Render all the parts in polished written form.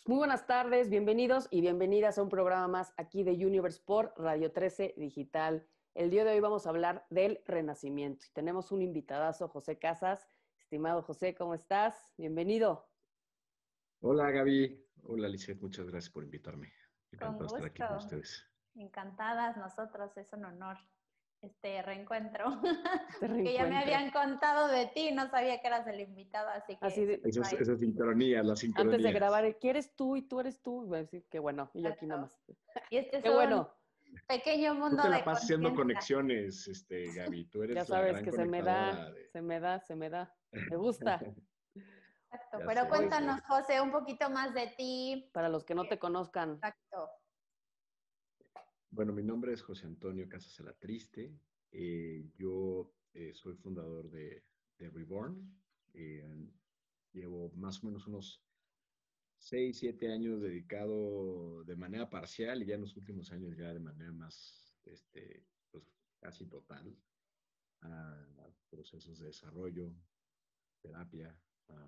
Muy buenas tardes, bienvenidos y bienvenidas a un programa más aquí de Universe por Radio 13 Digital. El día de hoy vamos a hablar del Renacimiento y tenemos un invitadazo, José Casas. Estimado José, ¿cómo estás? Bienvenido. Hola Gaby, hola Lizeth, muchas gracias por invitarme. Con Encantado de estar aquí con gusto, ustedes. encantadas nosotros, es un honor este reencuentro, Este porque ya me reencuentro. habían contado de ti, no sabía que eras el invitado, así Así que de, surprise. Esas sincronías, las antes de sincronías. grabar, ¿quién eres tú y tú eres tú? Voy a decir, qué bueno, y yo aquí nada Exacto. más. Y este es Qué un bueno, pequeño Tú mundo te la de pasas haciendo conciencia. conexiones, Gaby. Tú ya eres la sabes gran que se me conectadora da, de... se me da, se me da. Me gusta. Exacto, Ya pero sé, ya Hoy, cuéntanos, sé. José, un poquito más de ti. para los que no te conozcan, Exacto. Bueno, mi nombre es José Antonio Casas Alatriste. Yo soy fundador de Reborn. Llevo más o menos unos 6, 7 años dedicado de manera parcial y ya en los últimos años ya de manera más, pues casi total a procesos de desarrollo, terapia,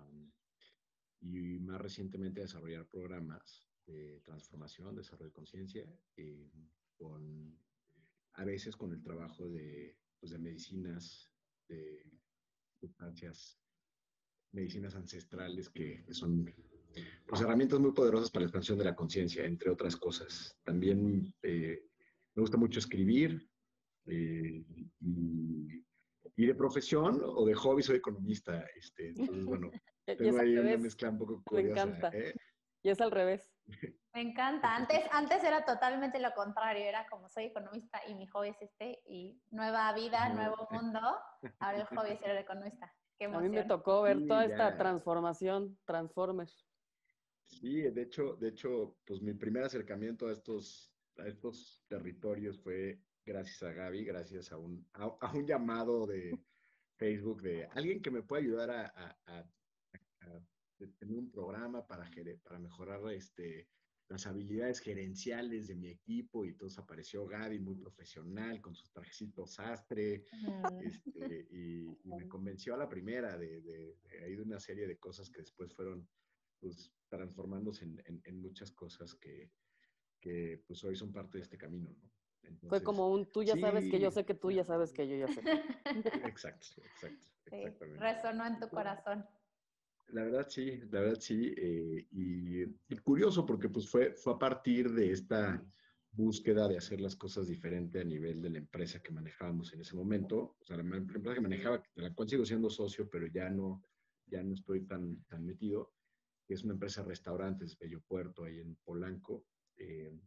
y más recientemente a desarrollar programas de transformación, desarrollo de conciencia, con, a veces con el trabajo pues, de medicinas, de sustancias, medicinas ancestrales que son pues, herramientas muy poderosas para la expansión de la conciencia, entre otras cosas. También me gusta mucho escribir eh, y, y, de profesión o de hobby soy economista. Entonces, bueno, y tengo es al ahí una revés, mezcla un poco me curiosa. encanta, y es al revés. Me encanta. Antes era totalmente lo contrario, era como soy economista y mi hobby es este, y nueva vida, nuevo mundo, ahora el hobby es ser economista. Qué A mí me emoción. tocó ver toda Sí, esta ya. transformación, Transformers. Sí, de hecho, pues mi primer acercamiento a estos territorios fue gracias a Gaby, gracias a un llamado de Facebook de alguien que me puede ayudar a tener un programa para mejorar las habilidades gerenciales de mi equipo y entonces apareció Gaby muy profesional con sus trajecitos sastre Mm. y me convenció a la primera de ahí de una serie de cosas que después fueron pues transformándose en muchas cosas que pues hoy son parte de este camino, ¿no? Fue Entonces, como un tú ya sabes que yo sí, sé que tú ya sabes que yo ya sé. exacto, Sí, exactamente. resonó en tu corazón. La verdad sí, y curioso porque pues fue a partir de esta búsqueda de hacer las cosas diferente a nivel de la empresa que manejábamos en ese momento, o sea, la empresa que manejaba, de la cual sigo siendo socio, pero ya no estoy tan metido, que es una empresa de restaurantes, Bello Puerto, ahí en Polanco, eh,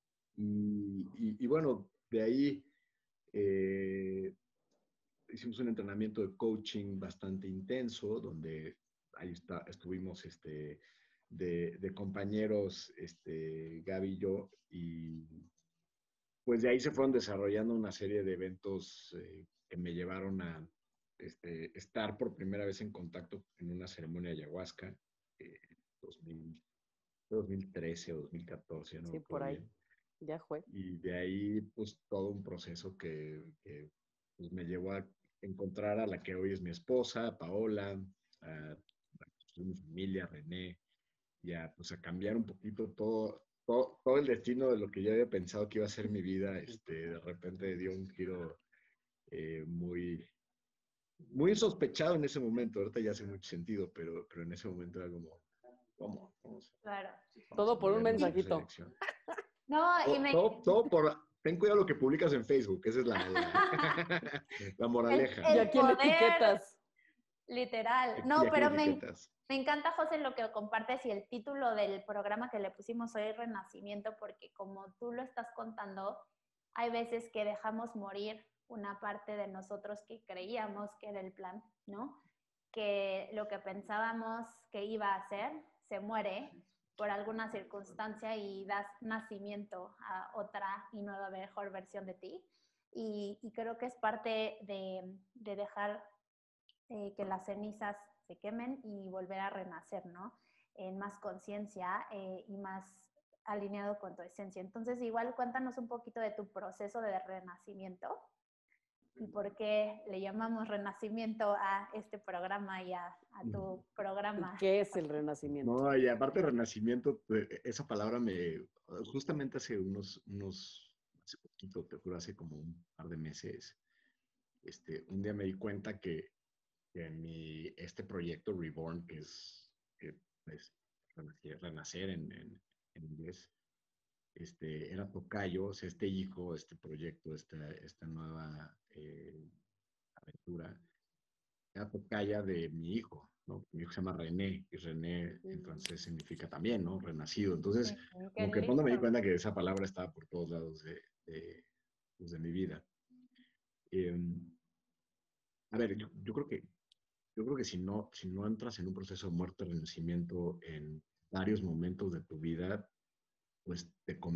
y bueno, de ahí eh, hicimos un entrenamiento de coaching bastante intenso, donde estuvimos de compañeros, Gaby y yo, y pues de ahí se fueron desarrollando una serie de eventos que me llevaron a estar por primera vez en contacto en una ceremonia de ayahuasca, 2000, 2013 o 2014, ya no me Sí, por acuerdo ahí, bien. ya fue. Y de ahí, pues, todo un proceso que pues, me llevó a encontrar a la que hoy es mi esposa, Paola, a mi familia, René, y a, pues, a cambiar un poquito todo el destino de lo que yo había pensado que iba a ser mi vida. De repente dio un giro muy, muy sospechado en ese momento. Ahorita ya hace mucho sentido, pero en ese momento era como, ¿cómo? Claro. Vamos a Todo por un movernos en esa mensajito. dirección. No, y Todo por... Ten cuidado lo que publicas en Facebook, esa es la moraleja. ¿Y el a quién poder etiquetas? literal. ¿Y No, a quién pero etiquetas? me encanta, José, lo que compartes y el título del programa que le pusimos hoy, Renacimiento, porque como tú lo estás contando, hay veces que dejamos morir una parte de nosotros que creíamos que era el plan, ¿no? Que lo que pensábamos que iba a ser se muere por alguna circunstancia y das nacimiento a otra y nueva, mejor versión de ti. Y creo que es parte de dejar que las cenizas se quemen y volver a renacer, ¿no? En más conciencia y más alineado con tu esencia. Entonces, igual cuéntanos un poquito de tu proceso de renacimiento. y por qué le llamamos renacimiento a este programa y a tu programa. ¿Qué es el renacimiento? No, y aparte renacimiento, esa palabra justamente hace hace poquito, te juro, hace como un par de meses, un día me di cuenta que este proyecto Reborn, que es renacer en inglés, era tocayo, o sea, este hijo, este proyecto, esta nueva aventura, era tocaya de mi hijo, ¿no? Mi hijo se llama René, y René en francés significa también, ¿no? Renacido. Entonces, Qué como que cuando me di lindo. cuenta que esa palabra estaba por todos lados pues, de mi vida. Eh, a ver, yo creo que si no entras en un proceso de muerte y renacimiento en varios momentos de tu vida, pues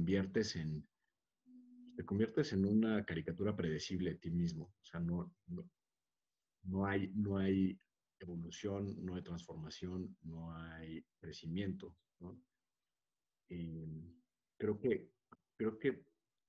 te conviertes en una caricatura predecible de ti mismo. O sea, no hay evolución, no hay transformación, no hay crecimiento, ¿no? Y creo que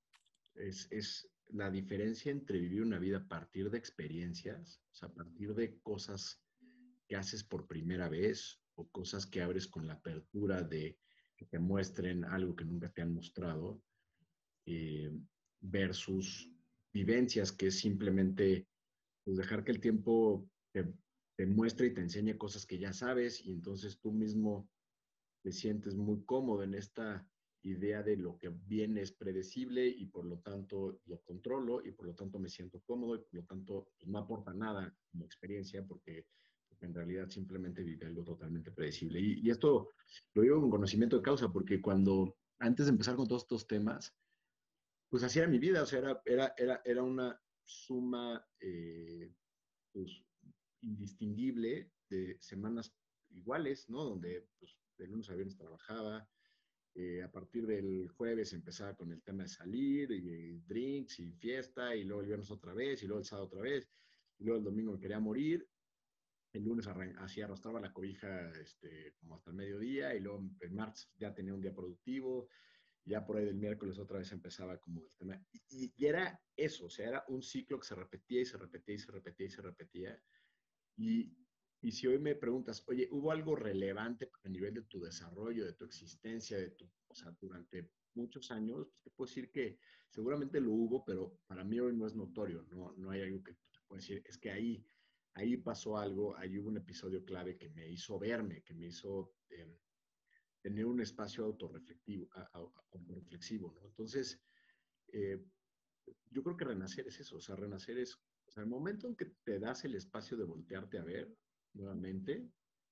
es la diferencia entre vivir una vida a partir de experiencias, o sea, a partir de cosas que haces por primera vez o cosas que abres con la apertura de que te muestren algo que nunca te han mostrado, eh, versus vivencias que es simplemente pues, dejar que el tiempo te muestre y te enseñe cosas que ya sabes y entonces tú mismo te sientes muy cómodo en esta idea de lo que viene es predecible y por lo tanto lo controlo y por lo tanto me siento cómodo y por lo tanto pues, no aporta nada como experiencia porque en realidad simplemente vive algo totalmente predecible. Y esto lo digo con conocimiento de causa porque antes de empezar con todos estos temas, pues así era mi vida, o sea, era una suma pues, indistinguible de semanas iguales, ¿no? Donde pues, de lunes a viernes trabajaba, a partir del jueves empezaba con el tema de salir, y drinks y fiesta, y luego el viernes otra vez, y luego el sábado otra vez, y luego el domingo me quería morir, el lunes así arrastraba la cobija como hasta el mediodía, y luego el martes ya tenía un día productivo, ya por ahí del miércoles otra vez empezaba como el tema. Y era eso, o sea, era un ciclo que se repetía y se repetía y se repetía y se repetía. Y, y si hoy me preguntas, oye, ¿hubo algo relevante a nivel de tu desarrollo, de tu existencia, o sea, durante muchos años? Pues te puedo decir que seguramente lo hubo, pero para mí hoy no es notorio, no hay algo que te pueda decir, es que ahí pasó algo, ahí hubo un episodio clave que me hizo verme, que me hizo tener un espacio autorreflexivo, ¿no? Entonces, eh, yo creo que renacer es eso, o sea, renacer es, o sea, el momento en que te das el espacio de voltearte a ver nuevamente,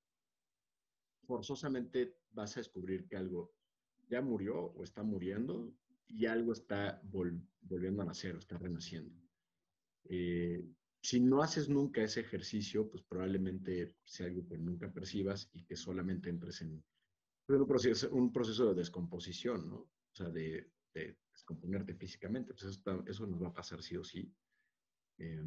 forzosamente vas a descubrir que algo ya murió o está muriendo y algo está volviendo a nacer o está renaciendo. Eh, si no haces nunca ese ejercicio, pues probablemente sea algo que nunca percibas y que solamente entres en un proceso de descomposición, ¿no? O sea, de descomponerte físicamente. Pues eso nos va a pasar sí o sí. Eh,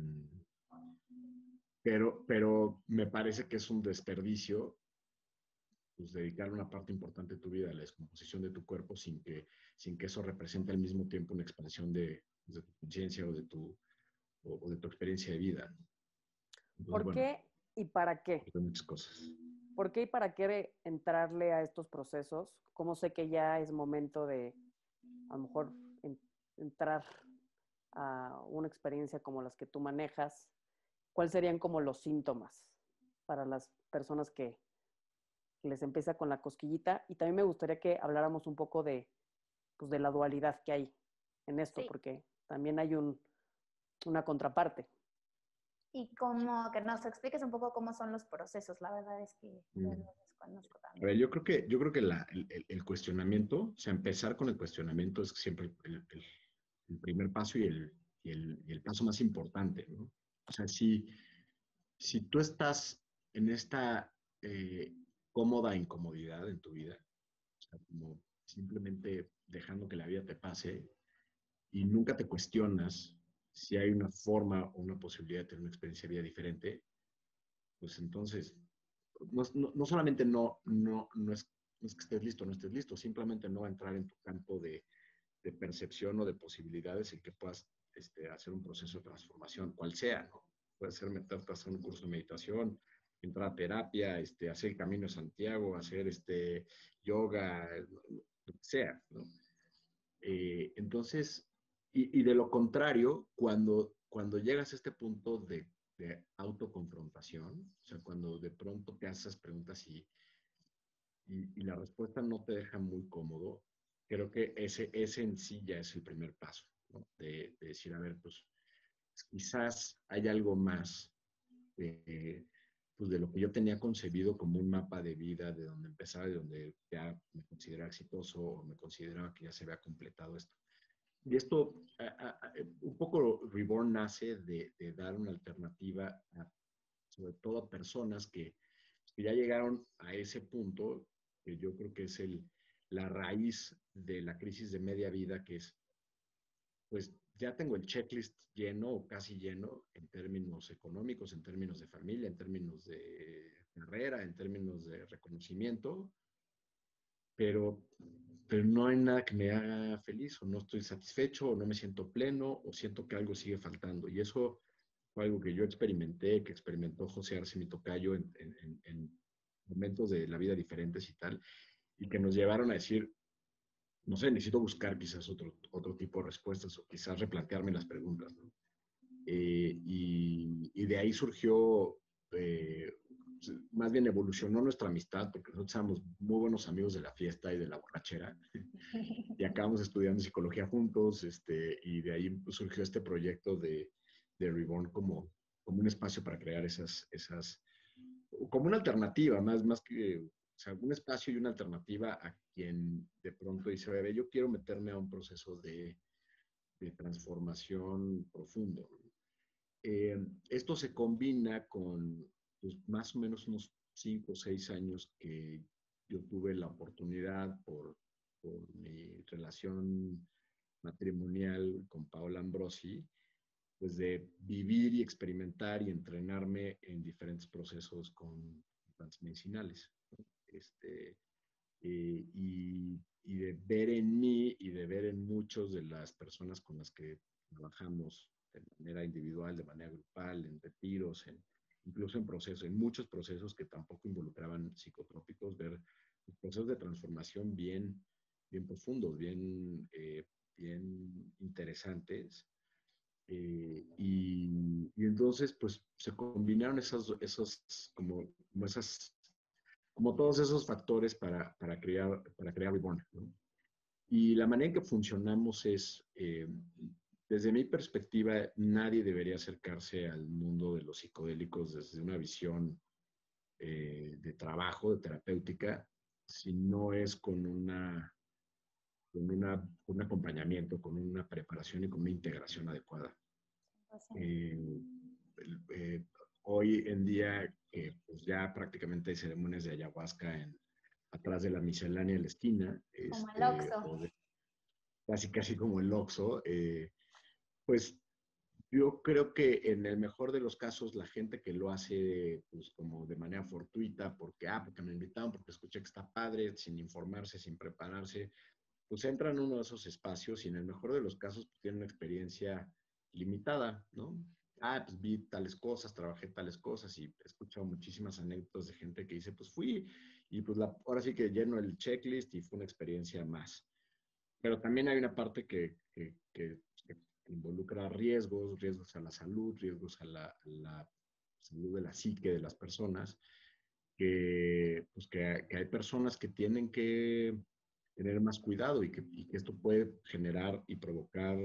pero me parece que es un desperdicio pues, dedicarle una parte importante de tu vida a la descomposición de tu cuerpo sin que eso represente al mismo tiempo una expansión de tu conciencia o de tu experiencia de vida. Entonces, ¿Por bueno, qué y para qué? hay muchas cosas. ¿Por qué y para qué entrarle a estos procesos? ¿Cómo sé que ya es momento de a lo mejor entrar a una experiencia como las que tú manejas? ¿Cuáles serían como los síntomas para las personas que les empieza con la cosquillita? Y también me gustaría que habláramos un poco pues, de la dualidad que hay en esto, Sí. porque también hay una contraparte. Y como que nos expliques un poco cómo son los procesos. La verdad es que yo los desconozco A también. ver, yo creo que el cuestionamiento, o sea, empezar con el cuestionamiento es siempre el primer paso y el paso más importante, ¿no? O sea, si tú estás en esta eh, cómoda incomodidad en tu vida, o sea, como simplemente dejando que la vida te pase y nunca te cuestionas si hay una forma o una posibilidad de tener una experiencia de vida diferente, pues entonces no solamente no es que estés listo, no estés listo, simplemente no va a entrar en tu campo de percepción o de posibilidades en que puedas hacer un proceso de transformación, cual sea, ¿no? Puede ser meterte a hacer un curso de meditación, entrar a terapia, hacer el Camino de Santiago, hacer yoga, lo que sea, ¿no? Entonces, y de lo contrario, cuando llegas a este punto de autoconfrontación, o sea, cuando de pronto te haces preguntas y la respuesta no te deja muy cómodo, creo que ese en sí ya es el primer paso, ¿no? De decir, a ver, pues quizás hay algo más pues de lo que yo tenía concebido como un mapa de vida, de donde empezaba, de donde ya me consideraba exitoso o me consideraba que ya se había completado esto. Y esto, un poco Reborn nace de dar una alternativa, sobre todo a personas que ya llegaron a ese punto, que yo creo que es la raíz de la crisis de media vida, que es, pues ya tengo el checklist lleno o casi lleno en términos económicos, en términos de familia, en términos de carrera, en términos de reconocimiento, pero, pero no hay nada que me haga feliz o no estoy satisfecho o no me siento pleno o siento que algo sigue faltando. Y eso fue algo que yo experimenté, que experimentó José Arce, mi tocayo, en momentos de la vida diferentes y tal, y que nos llevaron a decir, no sé, necesito buscar quizás otro tipo de respuestas o quizás replantearme las preguntas, ¿no? Y de ahí surgió, más bien evolucionó nuestra amistad, porque nosotros éramos muy buenos amigos de la fiesta y de la borrachera, y acabamos estudiando psicología juntos, y de ahí surgió este proyecto de Reborn como un espacio para crear como una alternativa, más que, o sea, un espacio y una alternativa a quien de pronto dice, bebé, yo quiero meterme a un proceso de transformación profundo. Esto se combina con pues, más o menos unos 5 o 6 años que yo tuve la oportunidad por mi relación matrimonial con Paola Ambrosi, pues de vivir y experimentar y entrenarme en diferentes procesos con plantas medicinales, ¿no? Y de ver en mí y de ver en muchos de las personas con las que trabajamos de manera individual, de manera grupal, en retiros, incluso en procesos, en muchos procesos que tampoco involucraban psicotrópicos, ver procesos de transformación bien profundos, bien interesantes. Y entonces, pues, se combinaron como todos esos factores para crear Reborn, ¿no? Y la manera en que funcionamos es, desde mi perspectiva, nadie debería acercarse al mundo de los psicodélicos desde una visión de trabajo, de terapéutica, si no es con un acompañamiento, con una preparación y con una integración adecuada. Eh, eh, Hoy en día, pues ya prácticamente hay ceremonias de ayahuasca atrás de la miscelánea en la esquina, Como el Oxxo. casi como el Oxxo. Pues yo creo que en el mejor de los casos, la gente que lo hace pues como de manera fortuita, porque me invitaron, porque escuché que está padre, sin informarse, sin prepararse, pues entra en uno de esos espacios y en el mejor de los casos pues, tiene una experiencia limitada, ¿no? Pues vi tales cosas, trabajé tales cosas y he escuchado muchísimas anécdotas de gente que dice, pues fui y pues ahora sí que lleno el checklist y fue una experiencia más. Pero también hay una parte que involucra riesgos a la salud, riesgos a la salud de la psique de las personas, que hay personas que tienen que tener más cuidado y que esto puede generar y provocar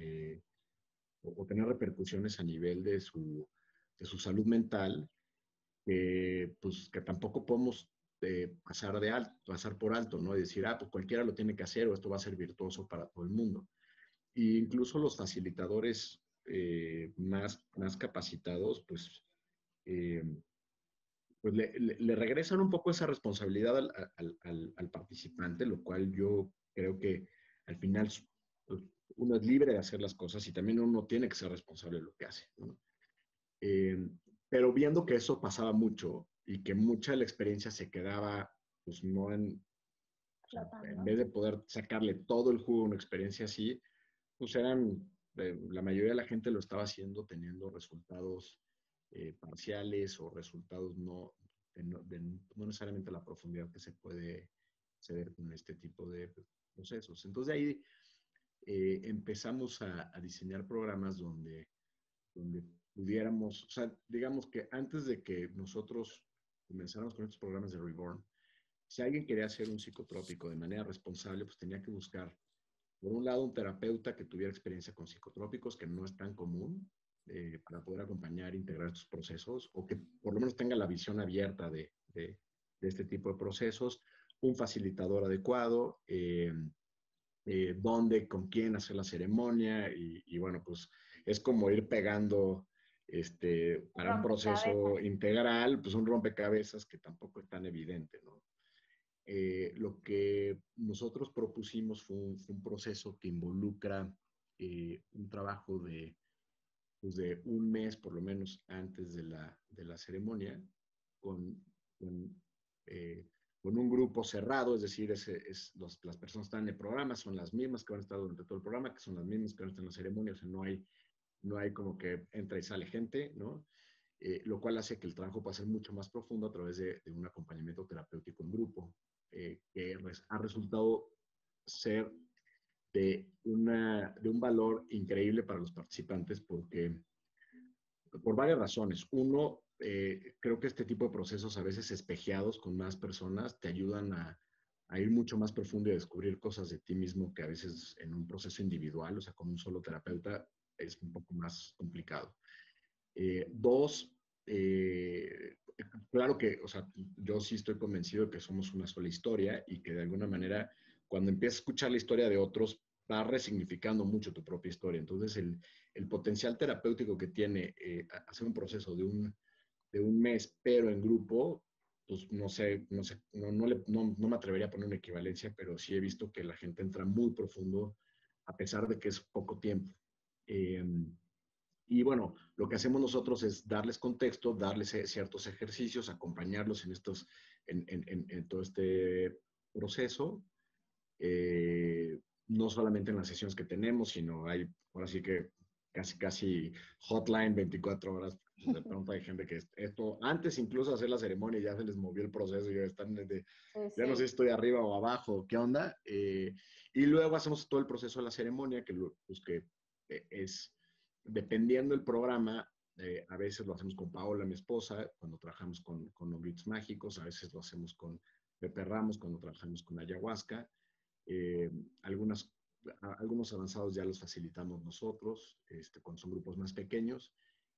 o tener repercusiones a nivel de su salud mental, pues que tampoco podemos pasar por alto, ¿no? Y decir, pues cualquiera lo tiene que hacer o esto va a ser virtuoso para todo el mundo. E incluso los facilitadores más capacitados, eh, pues le regresan un poco esa responsabilidad al participante, lo cual yo creo que al final pues, uno es libre de hacer las cosas y también uno tiene que ser responsable de lo que hace, ¿no? Eh, pero viendo que eso pasaba mucho y que mucha de la experiencia se quedaba, pues no o sea, en vez de poder sacarle todo el jugo a una experiencia así, pues eran la mayoría de la gente lo estaba haciendo teniendo resultados parciales o resultados no necesariamente la profundidad que se puede acceder con este tipo de procesos. Entonces, de ahí empezamos a diseñar programas donde pudiéramos, o sea, digamos que antes de que nosotros comenzáramos con estos programas de Reborn, si alguien quería hacer un psicotrópico de manera responsable, pues tenía que buscar, por un lado, un terapeuta que tuviera experiencia con psicotrópicos, que no es tan común, para poder acompañar e integrar estos procesos, o que por lo menos tenga la visión abierta de este tipo de procesos, un facilitador adecuado, dónde, con quién hacer la ceremonia, y bueno, pues es como ir pegando para un proceso Rompecabezas. integral, pues un rompecabezas que tampoco es tan evidente, ¿no? Lo que nosotros propusimos fue un proceso que involucra un trabajo pues de un mes por lo menos antes de la ceremonia con, con, eh, con un grupo cerrado, es decir, las personas que están en el programa son las mismas que van a estar durante todo el programa, que son las mismas que van a estar en la ceremonia, o sea, no hay como que entra y sale gente, ¿no? Lo cual hace que el trabajo pueda ser mucho más profundo a través de un acompañamiento terapéutico en grupo, que ha resultado ser de un valor increíble para los participantes porque por varias razones. Uno, creo que este tipo de procesos a veces espejeados con más personas te ayudan a ir mucho más profundo y a descubrir cosas de ti mismo que a veces en un proceso individual, o sea, con un solo terapeuta, es un poco más complicado. Dos, claro que, o sea, yo sí estoy convencido de que somos una sola historia y que de alguna manera, cuando empiezas a escuchar la historia de otros, va resignificando mucho tu propia historia. Entonces, el potencial terapéutico que tiene hacer un proceso de un mes, pero en grupo, pues no me atrevería a poner una equivalencia, pero sí he visto que la gente entra muy profundo a pesar de que es poco tiempo. Eh, y bueno, lo que hacemos nosotros es darles contexto, darles ciertos ejercicios, acompañarlos en todo este proceso. No solamente en las sesiones que tenemos, sino hay, ahora sí que casi hotline 24 horas. De pronto hay gente que esto, antes incluso de hacer la ceremonia, ya se les movió el proceso, ya están Sí, ya no sé si sí. estoy arriba o abajo, ¿qué onda? Y luego hacemos todo el proceso de la ceremonia, pues que es, dependiendo del programa, a veces lo hacemos con Paola, mi esposa, cuando trabajamos con Oblitos Mágicos, a veces lo hacemos con Pepe Ramos, cuando trabajamos con Ayahuasca. Eh, algunas, algunos avanzados ya los facilitamos nosotros, cuando son grupos más pequeños.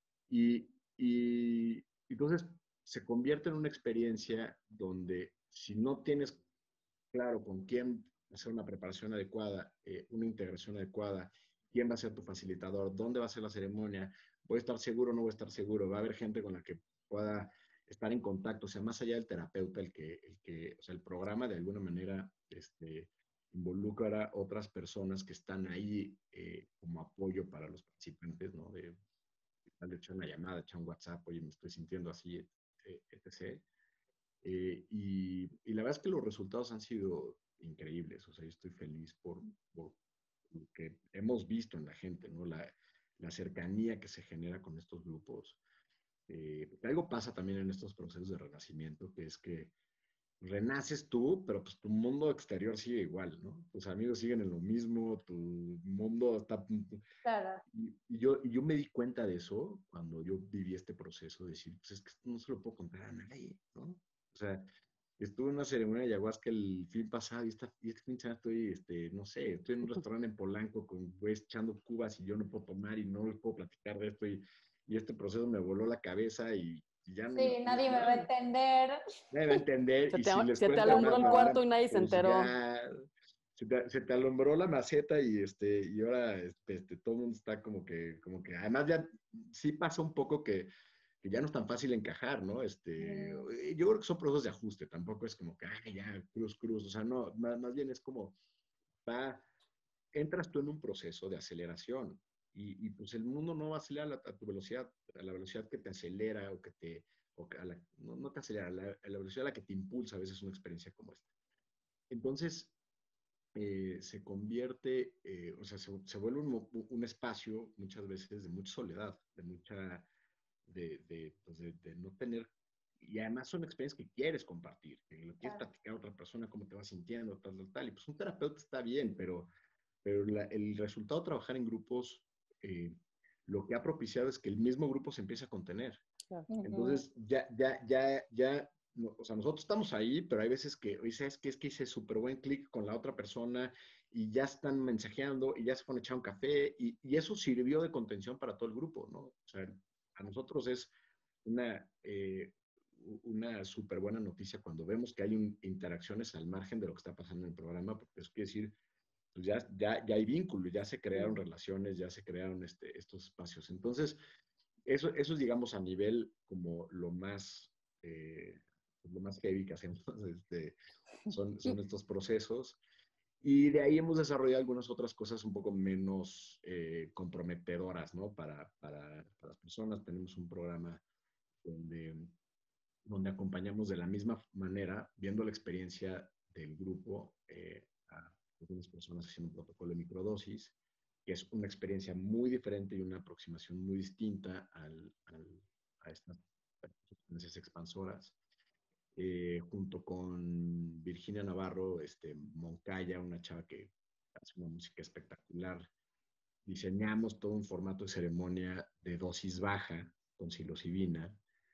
Y entonces se convierte en una experiencia donde si no tienes claro con quién hacer una preparación adecuada, una integración adecuada, quién va a ser tu facilitador, dónde va a ser la ceremonia, voy a estar seguro o no voy a estar seguro, va a haber gente con la que pueda estar en contacto, o sea, más allá del terapeuta, o sea, el programa de alguna manera involucra a otras personas que están ahí como apoyo para los participantes, ¿no? De echar una llamada, echar un WhatsApp, oye, me estoy sintiendo así, etc. Y la verdad es que los resultados han sido increíbles. O sea, yo estoy feliz por lo que hemos visto en la gente, ¿no? La cercanía que se genera con estos grupos. Algo pasa también en estos procesos de renacimiento, que es que renaces tú, pero pues tu mundo exterior sigue igual, ¿no? Tus amigos siguen en lo mismo, tu mundo está... Claro. Y yo me di cuenta de eso cuando yo viví este proceso, de decir, pues es que esto no se lo puedo contar a nadie, ¿no? O sea, estuve en una ceremonia de ayahuasca el fin pasado y este fin de semana estoy, no sé, estoy en un restaurante en Polanco con güeyes echando cubas y yo no puedo tomar y no les puedo platicar de esto y este proceso me voló la cabeza y ya no, Sí, nadie me va a entender. nadie va a entender y si les Se te cuento alumbró una el mala, cuarto y nadie se pues enteró. ya se te alumbró la maceta y ahora todo el mundo está como que, además ya sí pasa un poco que ya no es tan fácil encajar, ¿no? Mm, Yo creo que son procesos de ajuste, tampoco es como que, ya, cruz, o sea, no, más bien es como, va, entras tú en un proceso de aceleración pues el mundo no va a acelerar a tu velocidad, a la velocidad que te acelera o que te, o que no te acelera, a la velocidad a la que te impulsa a veces una experiencia como esta. Entonces, se convierte, o sea, se vuelve un espacio muchas veces de mucha soledad, de mucha, pues de no tener, y además son experiencias que quieres compartir, que lo quieres Claro. platicar a otra persona, cómo te vas sintiendo, tal, tal, tal. Y pues un terapeuta está bien, pero el resultado de trabajar en grupos, lo que ha propiciado es que el mismo grupo se empieza a contener. Claro. Entonces, o sea, nosotros estamos ahí, pero hay veces que, oye, ¿sabes qué? Es que hice súper buen clic con la otra persona y ya están mensajeando y ya se fueron a echar un café y eso sirvió de contención para todo el grupo, ¿no? O sea, a nosotros es una, una súper buena noticia cuando vemos que hay interacciones al margen de lo que está pasando en el programa, porque eso quiere decir, pues ya hay vínculos, ya se crearon relaciones, ya se crearon estos espacios. Entonces, eso es, digamos, a nivel como eh, lo más heavy que hacemos, son estos procesos. Y de ahí hemos desarrollado algunas otras cosas un poco menos comprometedoras, ¿no? Para las personas. Tenemos un programa donde, donde acompañamos de la misma manera, viendo la experiencia del grupo, a algunas personas haciendo un protocolo de microdosis, que es una experiencia muy diferente y una aproximación muy distinta a estas sustancias expansoras. Junto con Virginia Navarro, Moncaya, una chava que hace una música espectacular, diseñamos todo un formato de ceremonia de dosis baja con psilocibina,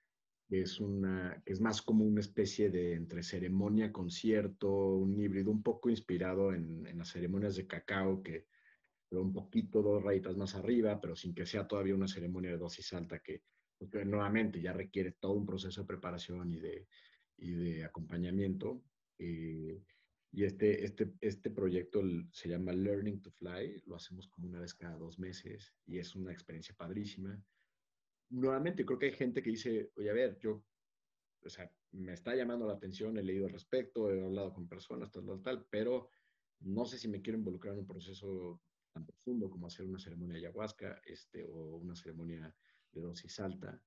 que es más como una especie de entre ceremonia, concierto, un híbrido un poco inspirado en las ceremonias de cacao, pero un poquito dos rayitas más arriba, pero sin que sea todavía una ceremonia de dosis alta porque nuevamente ya requiere todo un proceso de preparación y de acompañamiento. Eh, y este proyecto se llama Learning to Fly, lo hacemos como una vez cada 2 meses y es una experiencia padrísima. Nuevamente, creo que hay gente que dice, oye, a ver, o sea, me está llamando la atención, he leído al respecto, he hablado con personas, tal, tal, tal, pero no sé si me quiero involucrar en un proceso tan profundo como hacer una ceremonia ayahuasca, o una ceremonia de dosis alta,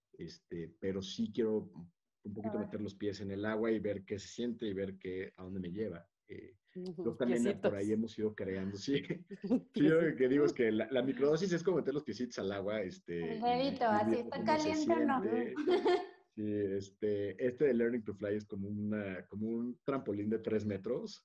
pero sí quiero un poquito Ahora. meter los pies en el agua y ver qué se siente y ver a dónde me lleva. Yo Los también por ahí piecitos. hemos ido creando, sí. Los Sí, yo lo que digo es piecitos. que la microdosis es como meter los piecitos al agua, Jevito, y así viendo está cómo se caliente o no. siente. Sí, este de Learning to Fly es como un trampolín de 3 metros.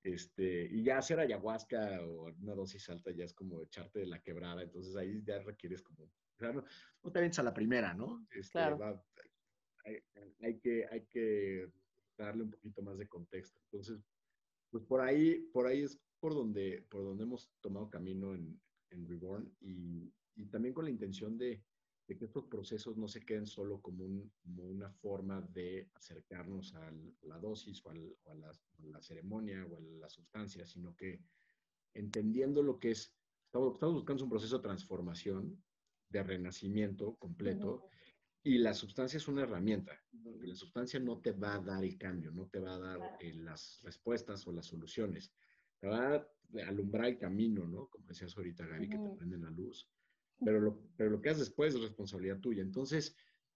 Y ya hacer ayahuasca o una dosis alta ya es como echarte de la quebrada. Entonces ahí ya requieres como, o sea, no te avientes a la primera, ¿no? Claro. Hay, hay que darle un poquito más de contexto. Entonces, pues por ahí es por donde hemos tomado camino en Reborn y también con la intención de que estos procesos no se queden solo como una forma de acercarnos a la dosis o a la ceremonia o a la sustancia, sino que entendiendo lo que estamos buscando un proceso de transformación, de renacimiento completo, y la sustancia es una herramienta, porque la sustancia no te va a dar el cambio, no te va a dar las respuestas o las soluciones. Te va a alumbrar el camino, ¿no? Como decías ahorita, Gaby, que te prenden la luz. Pero lo que haces después es responsabilidad tuya. Entonces,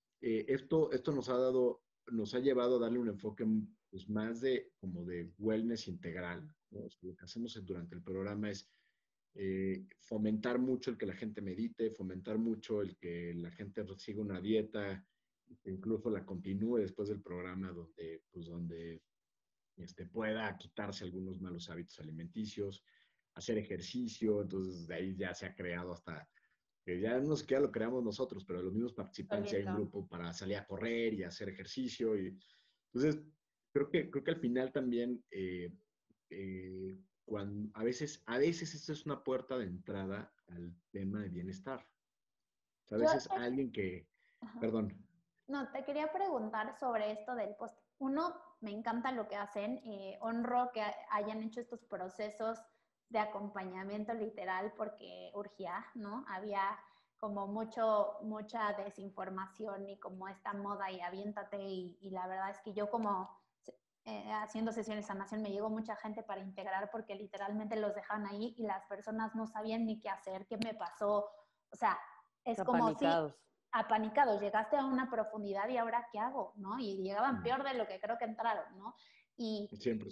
esto nos ha llevado a darle un enfoque pues, más como de wellness integral, ¿no? O sea, lo que hacemos durante el programa es fomentar mucho el que la gente medite, fomentar mucho el que la gente siga una dieta, incluso la continúe después del programa donde pueda quitarse algunos malos hábitos alimenticios, hacer ejercicio, entonces de ahí ya se ha creado hasta, que ya no sé qué lo creamos nosotros, pero los mismos participantes hay un grupo para salir a correr y hacer ejercicio, y entonces creo que al final también a veces esto es una puerta de entrada al tema de bienestar. O sea, a Yo veces te, alguien que, ajá. perdón, No, te quería preguntar sobre esto del post. Uno, me encanta lo que hacen. Honro que hayan hecho estos procesos de acompañamiento literal porque urgía, ¿no? Había como mucha desinformación y como esta moda y aviéntate y la verdad es que yo como haciendo sesiones de sanación me llegó mucha gente para integrar porque literalmente los dejaban ahí y las personas no sabían ni qué hacer, qué me pasó. O sea, es como si Apanicados. apanicados, llegaste a una profundidad y ahora qué hago, ¿no? Y llegaban peor de lo que creo que entraron, ¿no? Y 100%.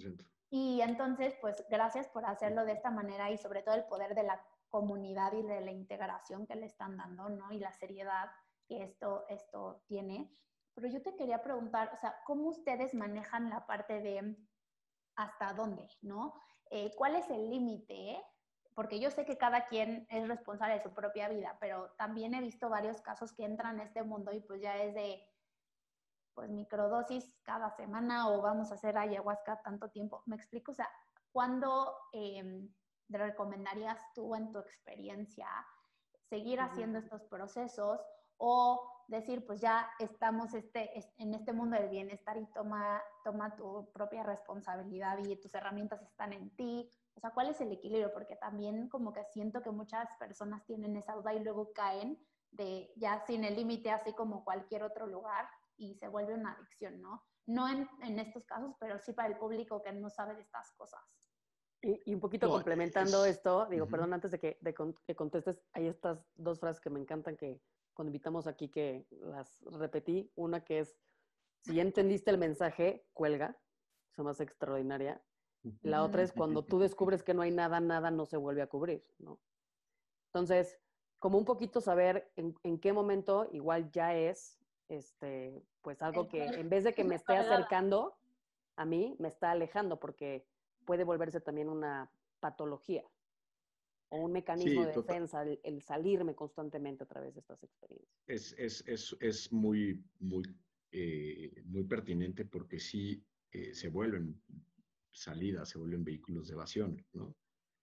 Y entonces, pues gracias por hacerlo de esta manera y sobre todo el poder de la comunidad y de la integración que le están dando, ¿no? Y la seriedad que esto tiene. Pero yo te quería preguntar, o sea, ¿cómo ustedes manejan la parte de hasta dónde, ¿no? ¿Cuál es el límite? Porque yo sé que cada quien es responsable de su propia vida, pero también he visto varios casos que entran a este mundo y pues ya es de, pues microdosis cada semana o vamos a hacer ayahuasca tanto tiempo. ¿Me explico? O sea, ¿cuándo le recomendarías tú en tu experiencia seguir haciendo estos procesos o decir, pues ya estamos en este mundo del bienestar y toma tu propia responsabilidad y tus herramientas están en ti? O sea, ¿cuál es el equilibrio? Porque también como que siento que muchas personas tienen esa duda y luego caen de ya sin el límite, así como cualquier otro lugar, y se vuelve una adicción, ¿no? No en estos casos, pero sí para el público que no sabe de estas cosas. Y un poquito No, complementando esto, digo, uh-huh. perdón, antes de que contestes, hay estas dos frases que me encantan que cuando invitamos aquí que las repetí. Una que es, si ya entendiste el mensaje, cuelga, eso más extraordinaria. La otra es cuando tú descubres que no hay nada, nada no se vuelve a cubrir, ¿no? Entonces, como un poquito saber en qué momento igual ya es, pues algo que en vez de que me esté acercando a mí, me está alejando, porque puede volverse también una patología o un mecanismo Sí, de defensa, el salirme constantemente a través de estas experiencias. es muy, muy, muy pertinente porque sí se vuelven salidas, se vuelven vehículos de evasión, ¿no?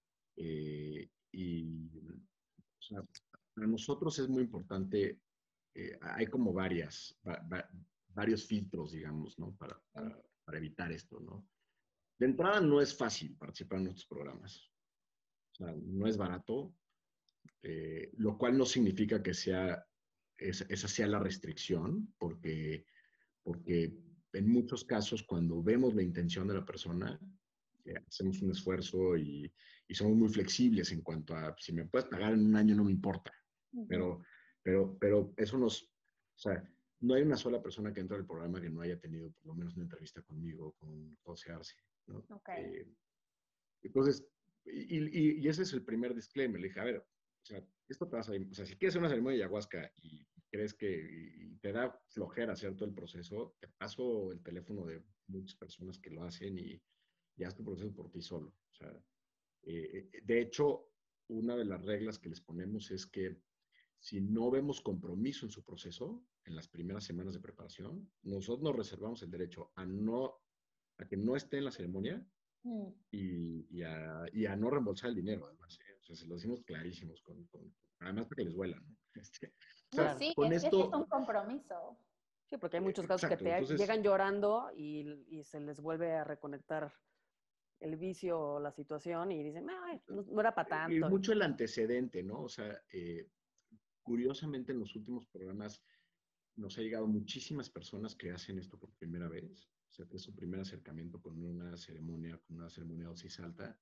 Y o sea, para nosotros es muy importante, hay como varios filtros, digamos, ¿no? Para evitar esto, ¿no? De entrada no es fácil participar en nuestros programas. O sea, no es barato, lo cual no significa que esa sea la restricción, porque en muchos casos cuando vemos la intención de la persona, hacemos un esfuerzo y somos muy flexibles en cuanto a si me puedes pagar en un año no me importa, pero, pero eso o sea, no hay una sola persona que entra al programa que no haya tenido por lo menos una entrevista conmigo, con José Arce, ¿no? Okay. Entonces, y ese es el primer disclaimer. Le dije, a ver, o sea, esto te va a salir, o sea, si quieres hacer una ceremonia de ayahuasca y crees que y te da flojera hacer todo el proceso, te paso el teléfono de muchas personas que lo hacen y haz tu proceso por ti solo. O sea, de hecho, una de las reglas que les ponemos es que si no vemos compromiso en su proceso, en las primeras semanas de preparación, nosotros nos reservamos el derecho a que no esté en la ceremonia y a no reembolsar el dinero, además. O sea, se lo decimos clarísimos, además para que les vuelan, ¿no? O No, sea, Claro. sí, con es que sí es esto, un compromiso. Sí, porque hay muchos casos que exacto, entonces, llegan llorando y se les vuelve a reconectar el vicio o la situación y dicen, no, no era para y tanto. mucho el antecedente, ¿no? O sea, curiosamente en los últimos programas nos ha llegado muchísimas personas que hacen esto por primera vez, o sea, que es su primer acercamiento con una ceremonia de dosis alta.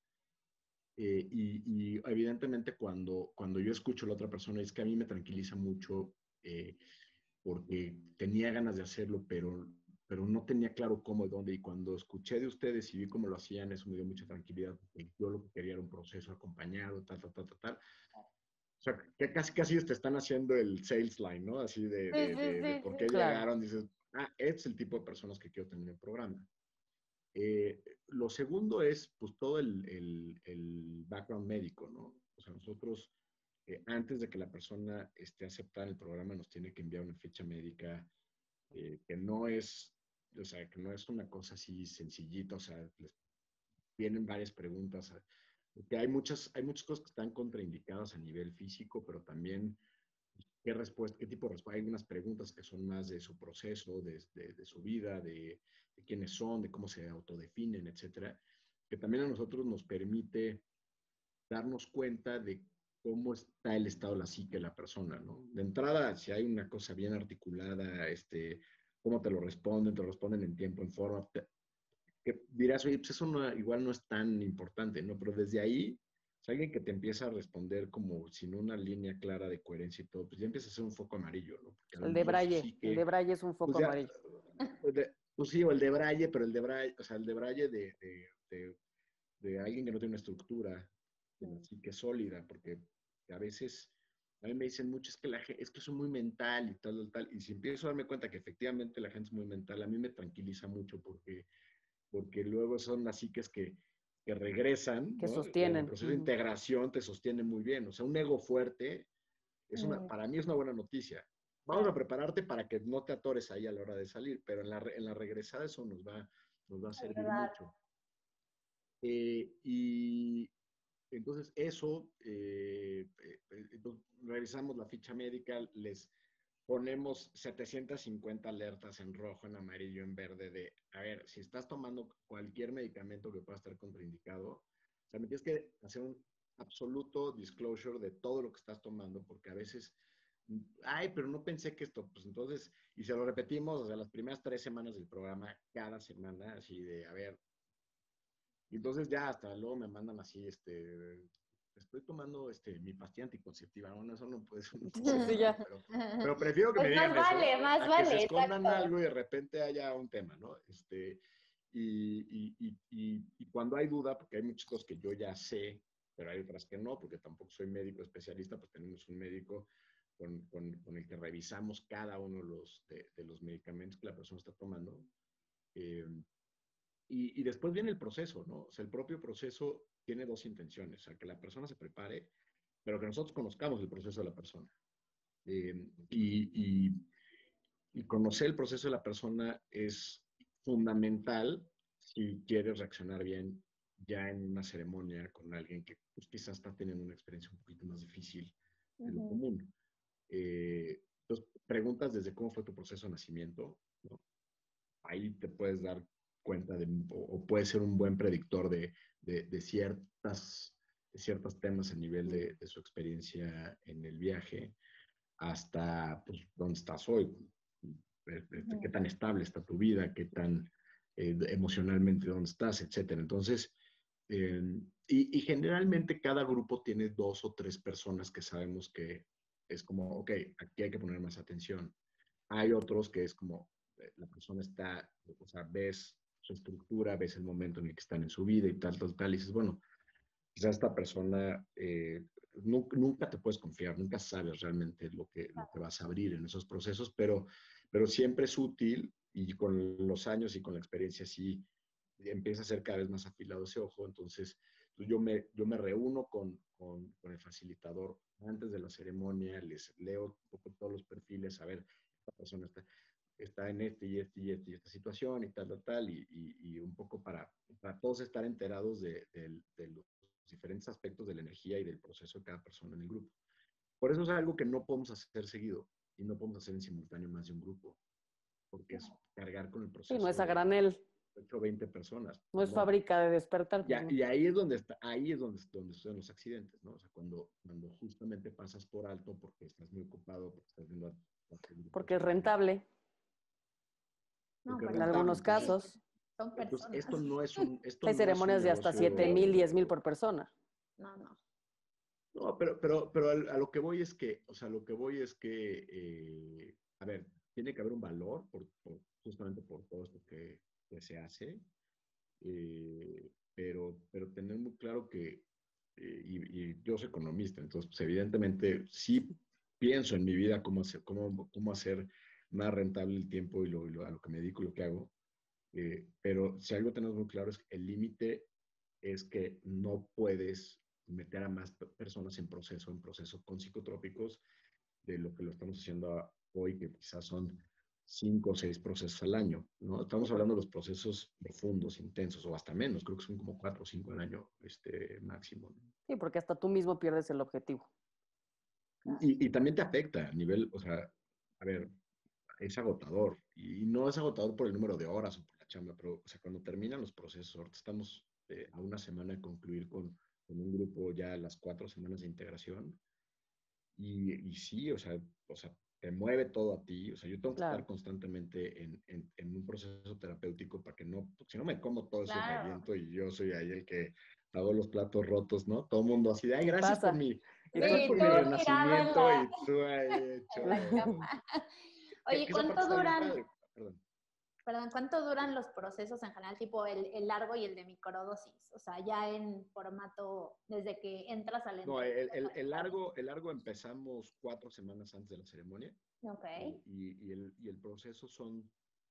Y evidentemente cuando yo escucho a la otra persona es que a mí me tranquiliza mucho porque tenía ganas de hacerlo, pero no tenía claro cómo y dónde. Y cuando escuché de ustedes y vi cómo lo hacían, eso me dio mucha tranquilidad, porque yo lo que quería era un proceso acompañado, tal, tal, tal, tal, tal. O sea, que casi te están haciendo el sales line, ¿no? Así Sí, sí, de sí, por qué sí. Claro. llegaron, dices, este es el tipo de personas que quiero tener en el programa. Lo segundo es, pues, todo el background médico, ¿no? O sea, nosotros, antes de que la persona esté aceptada en el programa, nos tiene que enviar una ficha médica que no es, o sea, que no es una cosa así sencillita, o sea, les vienen varias preguntas, porque hay muchas cosas que están contraindicadas a nivel físico, pero también qué tipo de respuesta. Hay unas preguntas que son más de su proceso, de su vida, de quiénes son, de cómo se autodefinen, etcétera, que también a nosotros nos permite darnos cuenta de cómo está el estado de la psique de la persona, ¿no? De entrada, si hay una cosa bien articulada, cómo te lo responden en tiempo, en forma, que dirás, oye, pues eso igual no es tan importante, ¿no? Pero desde ahí, si alguien que te empieza a responder como sin una línea clara de coherencia y todo, pues ya empieza a ser un foco amarillo, ¿no? Porque a lo El de mejor Braille. sí El de que, Braille es un pues foco ya, amarillo. pues sí, o el de Braille, pero el de Braille, o sea, el de Braille de alguien que no tiene una estructura, de la psique sólida, porque a veces a mí me dicen mucho, es que soy muy mental y tal, y si empiezo a darme cuenta que efectivamente la gente es muy mental, a mí me tranquiliza mucho porque luego son las psiques que regresan, Que ¿no? En el sostienen. proceso de integración te sostiene muy bien. O sea, un ego fuerte para mí es una buena noticia. Vamos a prepararte para que no te atores ahí a la hora de salir, pero en la regresada eso nos va a servir mucho. Y entonces eso, entonces revisamos la ficha médica, les ponemos 750 alertas en rojo, en amarillo, en verde de, a ver, si estás tomando cualquier medicamento que pueda estar contraindicado, o sea, me tienes que hacer un absoluto disclosure de todo lo que estás tomando, porque a veces, ay, pero no pensé que esto, pues entonces, y se lo repetimos, o sea, las primeras 3 semanas del programa, cada semana, así de, a ver, y entonces ya hasta luego me mandan así, estoy tomando mi pastilla anticonceptiva. Bueno, eso no puede ser, Sí, ya. pero prefiero que me Pues digan eso más a que se vale, escondan exacto. algo y de repente haya un tema, ¿no? Y cuando hay duda, porque hay muchas cosas que yo ya sé, pero hay otras que no, porque tampoco soy médico especialista, pues tenemos un médico con el que revisamos cada uno de los medicamentos que la persona está tomando. Eh, y después viene el proceso, ¿no? O sea, el propio proceso tiene dos intenciones, o sea, que la persona se prepare, pero que nosotros conozcamos el proceso de la persona. Eh, y, y, y conocer el proceso de la persona es fundamental si quieres reaccionar bien ya en una ceremonia con alguien que pues, quizás está teniendo una experiencia un poquito más difícil de lo común. Entonces, preguntas desde cómo fue tu proceso de nacimiento, ¿no? Ahí te puedes dar cuenta o puede ser un buen predictor de ciertos temas a nivel de su experiencia en el viaje, hasta pues, dónde estás hoy, qué tan estable está tu vida, qué tan emocionalmente dónde estás, etcétera. Entonces, y generalmente cada grupo tiene 2 o 3 personas que sabemos que es como, ok, aquí hay que poner más atención. Hay otros que es como, la persona está, o sea, ves su estructura, ves el momento en el que están en su vida y tal, y dices, bueno, quizás esta persona, nunca te puedes confiar, nunca sabes realmente lo que vas a abrir en esos procesos, pero siempre es útil y con los años y con la experiencia sí empieza a ser cada vez más afilado ese ojo. Entonces yo me reúno con el facilitador antes de la ceremonia, les leo un poco todos los perfiles, a ver, esta persona está en y esta situación y tal, y un poco para todos estar enterados de los diferentes aspectos de la energía y del proceso de cada persona en el grupo. Por eso es algo que no podemos hacer seguido y no podemos hacer en simultáneo más de un grupo, porque es cargar con el Sí, no es proceso a de granel. 8 o 20 personas. No es fábrica de despertar. Pues, no. Y ahí es donde suceden los accidentes, ¿no? O sea, cuando justamente pasas por alto porque estás muy ocupado, porque estás viendo porque es rentable. No, en algunos casos. Son personas. Entonces, esto no es un Hay ceremonias de hasta 7,000, 10,000 por persona. No. No, pero a lo que voy es que, o sea, a ver, tiene que haber un valor justamente por todo esto que se hace, pero tener muy claro que, y yo soy economista, entonces, pues, evidentemente, sí pienso en mi vida cómo hacer más rentable el tiempo a lo que me dedico y lo que hago, pero si algo tenemos muy claro es que el límite es que no puedes meter a más personas en proceso con psicotrópicos de lo que lo estamos haciendo hoy, que quizás son 5 o 6 procesos al año, ¿no? Estamos hablando de los procesos profundos, intensos, o hasta menos, creo que son como 4 o 5 al año máximo, ¿no? Sí, porque hasta tú mismo pierdes el objetivo. Y también te afecta a nivel, o sea, a ver, es agotador, y no es agotador por el número de horas o por la chamba, pero, o sea, cuando terminan los procesos, ahorita estamos a una semana de concluir con un grupo ya las 4 semanas de integración, y sí, o sea, te mueve todo a ti, o sea, yo tengo que estar constantemente en un proceso terapéutico para que no, porque si no me como todo eso y reviento, y yo soy ahí el que pago los platos rotos, ¿no? Todo el mundo así de, ay, gracias por mi renacimiento, y tú ahí hecho. Oye, ¿cuánto duran? Perdón. Perdón, ¿cuánto duran los procesos en general, tipo el largo y el de microdosis? O sea, ya en formato, desde que entras al No, entrevista. el largo empezamos 4 semanas antes de la ceremonia. Ok. Y el proceso son,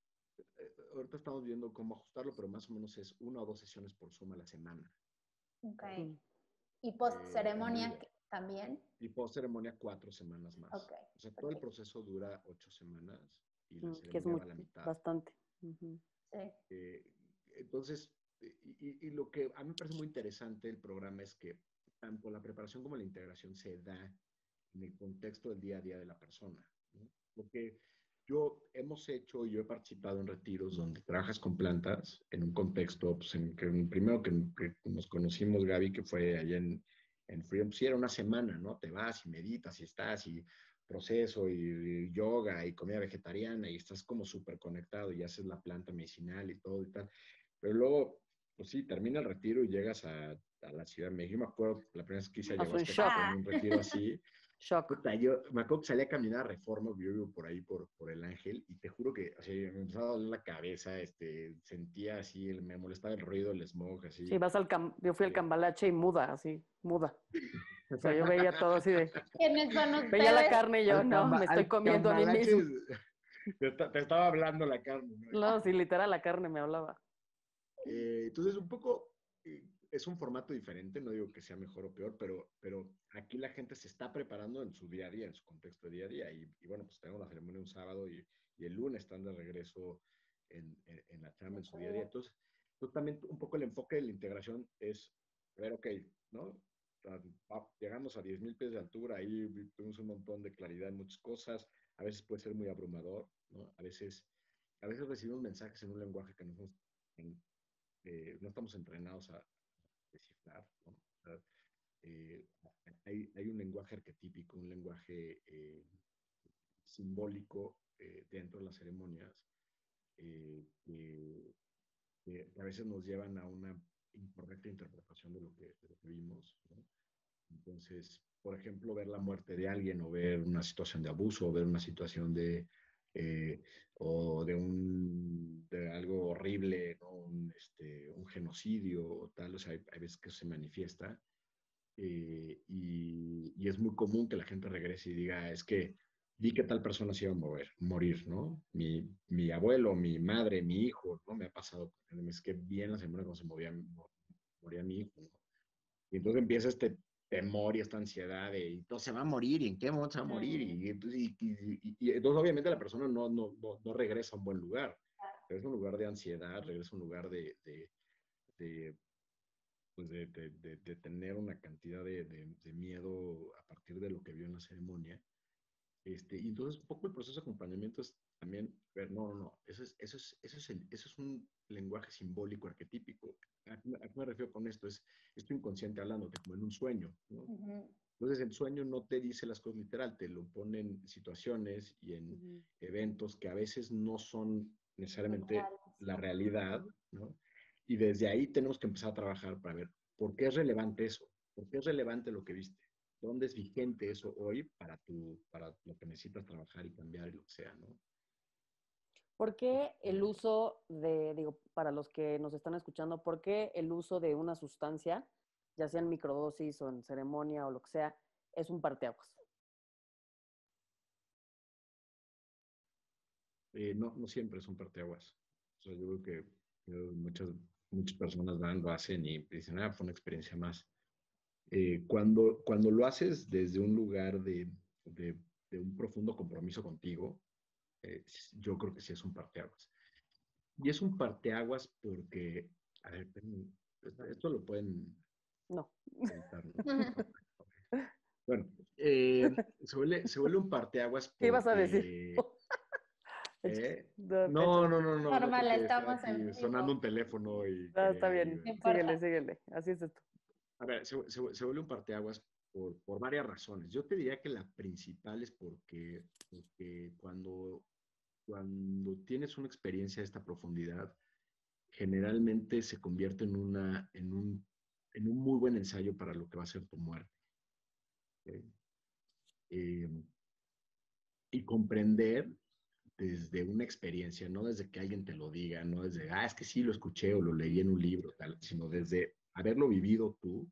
ahorita estamos viendo cómo ajustarlo, pero más o menos es 1 o 2 sesiones por Zoom a la semana. Ok. Mm. ¿Y post En ceremonia vivo. también? Y post ceremonia 4 semanas más. Ok. O sea, todo el proceso dura 8 semanas y la Que es ceremonia va a la mitad. bastante. Uh-huh. Sí. Entonces, y lo que a mí me parece muy interesante del programa es que tanto la preparación como la integración se da en el contexto del día a día de la persona, ¿no? Porque yo he participado en retiros donde trabajas con plantas en un contexto, pues en que primero que nos conocimos, Gaby, que fue allá en Freedom, pues sí era una semana, ¿no? Te vas y meditas y estás y proceso y yoga y comida vegetariana y estás como súper conectado y haces la planta medicinal y todo y tal. Pero luego, pues sí, termina el retiro y llegas a la Ciudad de México. Yo me acuerdo la primera vez que hice Es un ayahuasca shock. fue en un retiro así. Shock. Puta, yo me acuerdo que salí a caminar a Reforma, yo vivo por ahí, por el Ángel, y te juro que así, me empezaba a doler la cabeza, sentía así, me molestaba el ruido, el smog, Sí, así. yo fui al Cambalache y muda, así, muda. O sea, yo veía todo así de... ¿Quiénes son Veía la ustedes? carne y yo, no, me estoy Al comiendo a mí cambalache, mismo. te estaba hablando la carne, ¿no? No, sí, literal, la carne me hablaba. Entonces, un poco es un formato diferente, no digo que sea mejor o peor, pero aquí la gente se está preparando en su día a día, en su contexto de día a día. Y bueno, pues tenemos la ceremonia un sábado y el lunes están de regreso en la chamba, en su día a día. Entonces, también un poco el enfoque de la integración es, a ver, ok, ¿no? Llegamos a 10,000 pies de altura, ahí tuvimos un montón de claridad en muchas cosas, a veces puede ser muy abrumador, ¿no? A veces recibimos mensajes en un lenguaje que no estamos, no estamos entrenados a descifrar, ¿no? O sea, eh, hay un lenguaje arquetípico, un lenguaje simbólico dentro de las ceremonias que a veces nos llevan a una incorrecta interpretación de lo que vimos, ¿no? Entonces, por ejemplo, ver la muerte de alguien o ver una situación de abuso o ver una situación eh, de algo horrible, ¿no? Un genocidio o tal, o sea, hay veces que se manifiesta y es muy común que la gente regrese y diga, es que vi que tal persona se iba a morir, ¿no? Mi abuelo, mi madre, mi hijo, ¿no? Me ha pasado, es que vi en la semana cuando moría mi hijo, ¿no? Y entonces empieza este temor y esta ansiedad de, entonces se va a morir, ¿y en qué momento se va a morir? Entonces obviamente la persona no regresa a un buen lugar, regresa a un lugar de ansiedad, regresa a un lugar de, pues de tener una cantidad de miedo a partir de lo que vio en la ceremonia. Y entonces un poco el proceso de acompañamiento es también ver, no, eso es un lenguaje simbólico, arquetípico. ¿A qué me refiero con esto? Es tu inconsciente hablándote, como en un sueño, ¿no? Entonces el sueño no te dice las cosas literal, te lo pone en situaciones y en eventos que a veces no son necesariamente la realidad, ¿no? Y desde ahí tenemos que empezar a trabajar para ver por qué es relevante eso, por qué es relevante lo que viste, dónde es vigente eso hoy para lo que necesitas trabajar y cambiar y lo que sea, ¿no? ¿Por qué el uso digo, para los que nos están escuchando, por qué el uso de una sustancia, ya sea en microdosis o en ceremonia o lo que sea, es un parteaguas? No siempre son parteaguas. O sea, yo creo que muchas personas lo hacen y dicen, fue una experiencia más. Cuando lo haces desde un lugar de, de un profundo compromiso contigo, yo creo que sí es un parteaguas. Y es un parteaguas porque, a ver, esto lo pueden No. editar, ¿no? Bueno, se vuelve un parteaguas ¿Qué ibas a decir? porque... No, No, Normal, porque está estamos en aquí sonando vivo. un teléfono y no, está quería bien. No ir. importa. Síguele. Así es esto. A ver, se vuelve un parteaguas por varias razones. Yo te diría que la principal es porque cuando tienes una experiencia de esta profundidad, generalmente se convierte en un muy buen ensayo para lo que va a ser tu muerte. ¿Okay? Y comprender desde una experiencia, no desde que alguien te lo diga, no desde, es que sí lo escuché o lo leí en un libro, tal, sino desde haberlo vivido tú,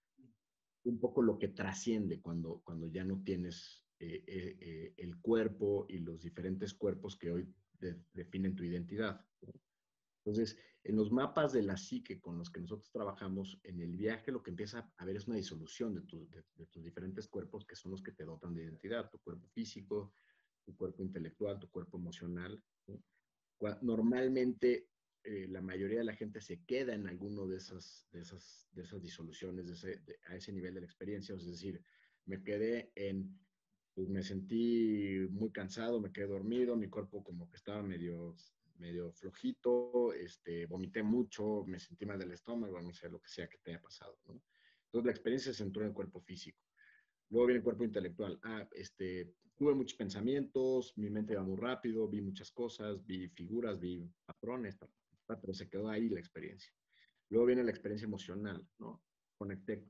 un poco lo que trasciende cuando ya no tienes el cuerpo y los diferentes cuerpos que hoy definen tu identidad, ¿no? Entonces, en los mapas de la psique con los que nosotros trabajamos, en el viaje lo que empieza a ver es una disolución de tus diferentes cuerpos que son los que te dotan de identidad, tu cuerpo físico, tu cuerpo intelectual, tu cuerpo emocional, ¿no? Normalmente la mayoría de la gente se queda en alguno de esas disoluciones, a ese nivel de la experiencia, es decir, me quedé pues me sentí muy cansado, me quedé dormido, mi cuerpo como que estaba medio flojito, vomité mucho, me sentí mal del estómago, no sé, lo que sea que te haya pasado, ¿no? Entonces la experiencia se centró en el cuerpo físico. Luego viene el cuerpo intelectual. Tuve muchos pensamientos, mi mente iba muy rápido, vi muchas cosas, vi figuras, vi patrones, pero se quedó ahí la experiencia. Luego viene la experiencia emocional, ¿no? Conecté.